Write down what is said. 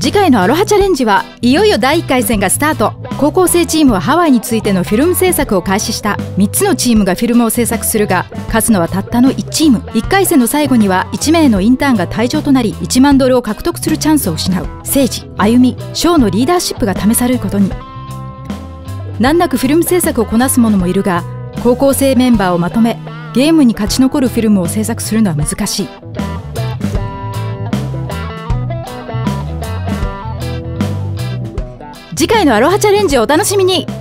次回のアロハチャレンジはいよいよ第1回戦がスタート。高校生チームはハワイについてのフィルム制作を開始した。3つのチームがフィルムを制作するが、勝つのはたったの1チーム。1回戦の最後には1名のインターンが退場となり、1万ドルを獲得するチャンスを失う。誠治、あゆみ、ショーのリーダーシップが試されることに。難なくフィルム制作をこなす者もいるが、高校生メンバーをまとめゲームに勝ち残るフィルムを制作するのは難しい。次回のアロハチャレンジをお楽しみに。